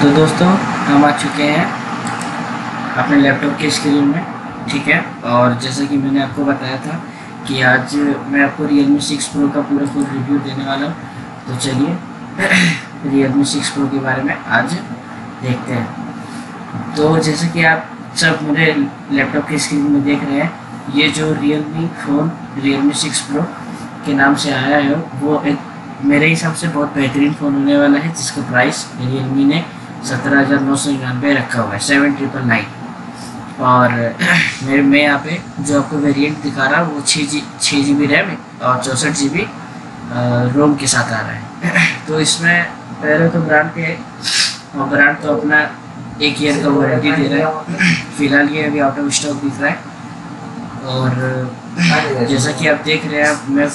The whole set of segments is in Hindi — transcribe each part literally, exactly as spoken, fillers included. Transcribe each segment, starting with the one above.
तो दोस्तों हम आ चुके हैं अपने लैपटॉप के स्क्रीन में, ठीक है। और जैसा कि मैंने आपको बताया था कि आज मैं आपको Realme सिक्स Pro का पूरा फुल रिव्यू देने वाला हूँ। तो चलिए Realme सिक्स Pro के बारे में आज देखते हैं। तो जैसे कि आप सब मेरे लैपटॉप के स्क्रीन में देख रहे हैं, ये जो Realme phone Realme six Pro के नाम से आया है वो एक मेरे हिसाब से बहुत बेहतरीन फ़ोन होने वाला है, जिसका प्राइस Realme ने सत्रह हज़ार नौ सौ निन्यानवे रखा हुआ है, सेवन ट्रिपल नाइन। और मेरे मैं यहाँ पे जो आपको वेरिएंट दिखा रहा हूँ वो छः जी छः जी बी रैम और चौंसठ जी बी रोम के साथ आ रहा है। तो इसमें पहले तो ब्रांड के और ब्रांड तो अपना एक ईयर का वारंटी दे रहा है। फिलहाल ये अभी आउट ऑफ स्टॉक दिख रहा है। और जैसा कि आप देख रहे हैं, मैं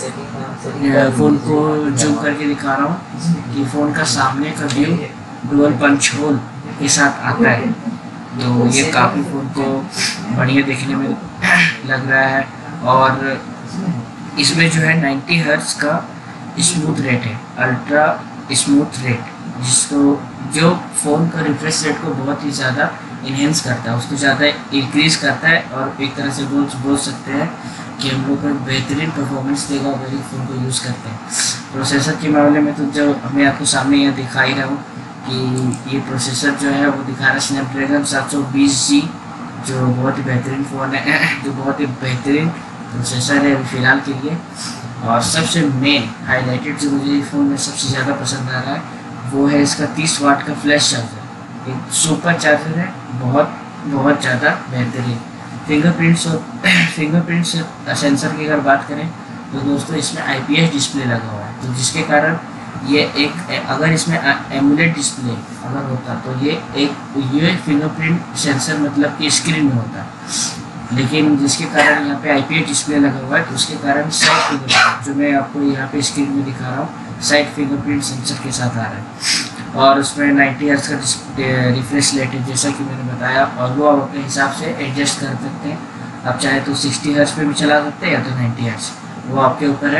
फ़ोन को जूम करके दिखा रहा हूँ कि फ़ोन का सामने का व्यू डुअल पंच होल के साथ आता है। तो ये काफ़ी फ़ोन को बढ़िया देखने में लग रहा है। और इसमें जो है नाइन्टी हर्ट्ज़ का स्मूथ रेट है, अल्ट्रा स्मूथ रेट, जिसको जो फ़ोन का रिफ्रेश रेट को बहुत ही ज़्यादा इन्हेंस करता है, उसको ज़्यादा इंक्रीज़ करता है। और एक तरह से बोल बोल सकते हैं कि हम लोग को बेहतरीन परफॉर्मेंस देगा अगर इस फ़ोन को यूज़ करते हैं। प्रोसेसर के मामले में तो जो मैं आपको सामने यहाँ दिखा ही रहा हूँ कि ये प्रोसेसर जो है वो दिखा रहा है स्नैपड्रैगन सात सौ बीस जी, जो बहुत ही बेहतरीन फ़ोन है, जो बहुत ही बेहतरीन प्रोसेसर है फ़िलहाल के लिए। और सबसे मेन हाईलाइटेड जो मुझे फ़ोन में सबसे ज़्यादा पसंद आ रहा है वो है इसका तीस वाट का फ्लैश चार्जर। एक सुपर चार्जर है, बहुत बहुत ज़्यादा बेहतरीन। फिंगरप्रिंट्स और फिंगरप्रिंट्स सेंसर की अगर बात करें तो दोस्तों इसमें आई पी एस डिस्प्ले लगा हुआ है, तो जिसके कारण ये एक अगर इसमें एमुलेट डिस्प्ले अगर होता तो ये एक ये फिंगरप्रिंट सेंसर मतलब कि स्क्रीन में होता, लेकिन जिसके कारण यहाँ पे आई पी एस डिस्प्ले लगा हुआ है, तो उसके कारण साइड फिंगरप्रिंट जो मैं आपको यहाँ पे स्क्रीन में दिखा रहा हूँ साइड फिंगरप्रिंट सेंसर के साथ आ रहा है। और उसमें नाइन्टी हर्ट्ज़ का रिफ्रेश रेट है जैसा कि मैंने बताया, और वो आप अपने हिसाब से एडजस्ट कर सकते हैं। आप चाहे तो सिक्सटी हर्ट्ज़ पे भी चला सकते हैं या तो नाइन्टी हर्ट्ज़, वो आपके ऊपर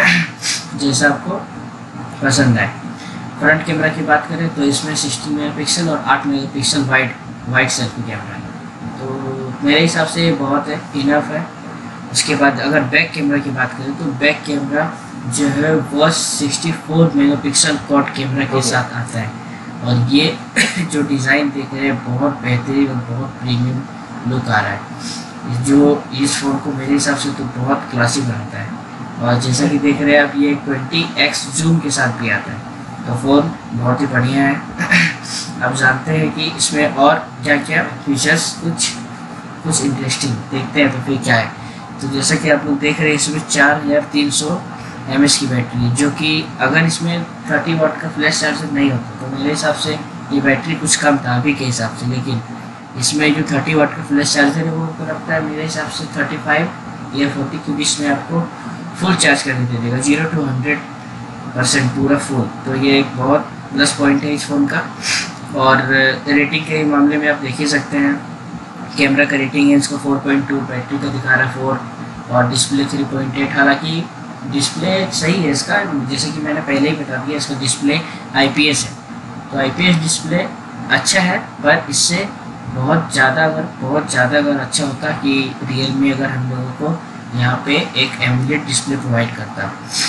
है जैसा आपको पसंद है। फ्रंट कैमरा की बात करें तो इसमें सिक्सटी मेगापिक्सल और आठ megapixel wide wide selfie camera है, तो मेरे हिसाब से ये बहुत है, इनफ है। उसके बाद अगर बैक कैमरा की बात करें तो बैक कैमरा जो है वो sixty four megapixel quad camera के साथ आता है। और ये जो डिज़ाइन देख रहे हैं बहुत बेहतरीन और बहुत प्रीमियम लुक आ रहा है, जो इस फ़ोन को मेरे हिसाब से तो बहुत क्लासी बनाता है। और जैसा कि देख रहे हैं आप, ये ट्वेंटी एक्स जूम के साथ भी आता है, तो फ़ोन बहुत ही बढ़िया है। अब जानते हैं कि इसमें और क्या क्या फीचर्स कुछ कुछ इंटरेस्टिंग देखते हैं तो फिर क्या है। तो जैसा कि आप लोग देख रहे हैं, इसमें चार हज़ार तीन सौ एम एच की बैटरी, जो कि अगर इसमें थर्टी वाट का फ्लैश चार्जर नहीं होता तो मेरे हिसाब से ये बैटरी कुछ कम था अभी के हिसाब से, लेकिन इसमें जो थर्टी वाट का फ्लैश चार्जर है वो रखता है मेरे हिसाब से थर्टी फाइव या फोर्टी के बीच में आपको फुल चार्ज करके दे देगा, जीरो टू हंड्रेड परसेंट पूरा फुल। तो ये एक बहुत प्लस पॉइंट है इस फ़ोन का। और रेटिंग के मामले में आप देख ही सकते हैं, कैमरा का रेटिंग है इसको फोर पॉइंट टू, बैटरी का दिखा रहा है फोर, और डिस्प्ले थ्री पॉइंट एट। हालांकि डिस्प्ले सही है इसका, जैसे कि मैंने पहले ही बता दिया, इसका डिस्प्ले आई पी एस है, तो आई पी एस डिस्प्ले अच्छा है। पर इससे बहुत ज़्यादा अगर बहुत ज़्यादा अगर अच्छा होता कि Realme अगर हम लोगों को यहाँ पे एक एमुलेट डिस्प्ले प्रोवाइड करता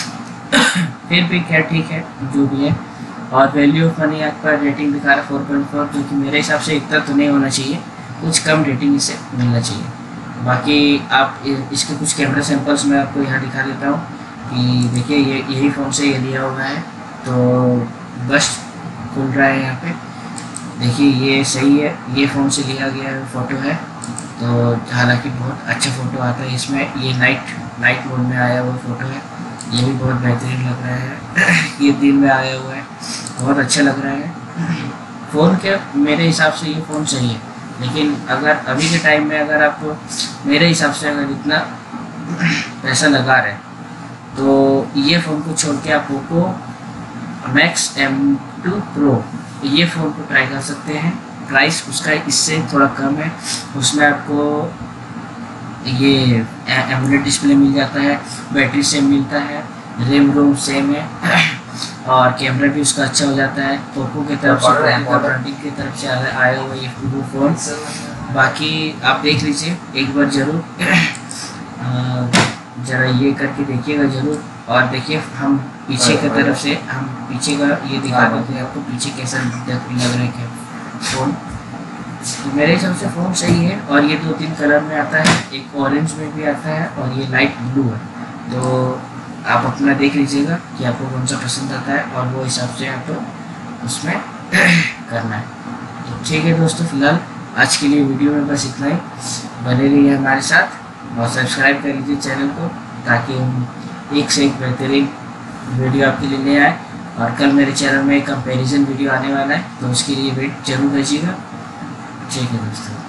फिर भी खैर ठीक है जो भी है। और वैल्यू ऑफ मनी आपका रेटिंग दिखा रहा है फोर पॉइंट फोर, जो कि मेरे हिसाब से इतना तो नहीं होना चाहिए, कुछ कम रेटिंग इसे मिलना चाहिए। बाकी आप इसके कुछ कैमरा सैंपल्स मैं आपको यहाँ दिखा देता हूँ कि देखिए ये यही फ़ोन से ये लिया हुआ है, तो बस खुल रहा है यहाँ पे, देखिए ये सही है, ये फ़ोन से लिया गया फ़ोटो है। तो हालांकि बहुत अच्छा फ़ोटो आता है इसमें, ये नाइट नाइट मोड में आया हुआ फ़ोटो है, ये भी बहुत बेहतरीन लग रहा है। ये दिन में आया हुआ है, बहुत अच्छा लग रहा है फ़ोन के मेरे हिसाब से ये फ़ोन सही है। लेकिन अगर अभी के टाइम में अगर आप मेरे हिसाब से अगर इतना पैसा लगा रहे तो ये फ़ोन को छोड़ के आप Poco Max M two Pro ये फ़ोन को ट्राई कर सकते हैं। प्राइस उसका इससे थोड़ा कम है, उसमें आपको ये एमुलेट डिस्प्ले मिल जाता है, बैटरी सेम मिलता है, रैम रोम सेम है, और कैमरा भी उसका अच्छा हो जाता है। पोको की तरफ से, पोको ब्रांडिंग की तरफ से आया हुआ ये पोको फ़ोन। बाकी आप देख लीजिए एक बार ज़रूर, ज़रा ये करके देखिएगा ज़रूर। और देखिए हम पीछे की तरफ से, हम पीछे का ये दिखा देते हैं आपको पीछे कैसा लग रहा है फ़ोन। तो मेरे हिसाब से फ़ोन सही है। और ये दो तीन कलर में आता है, एक ऑरेंज में भी आता है और ये लाइट ब्लू है। तो आप अपना देख लीजिएगा कि आपको कौन सा पसंद आता है और वो हिसाब से आपको उसमें करना है। तो ठीक है दोस्तों, फिलहाल आज के लिए वीडियो में बस इतना ही। बने रहिए हमारे साथ और सब्सक्राइब कर लीजिए चैनल को, ताकि हम एक से एक बेहतरीन वीडियो आपके लिए ले आए। और कल मेरे चैनल में एक कंपैरिजन वीडियो आने वाला है, तो उसके लिए वेट जरूर कीजिएगा। ठीक है दोस्तों।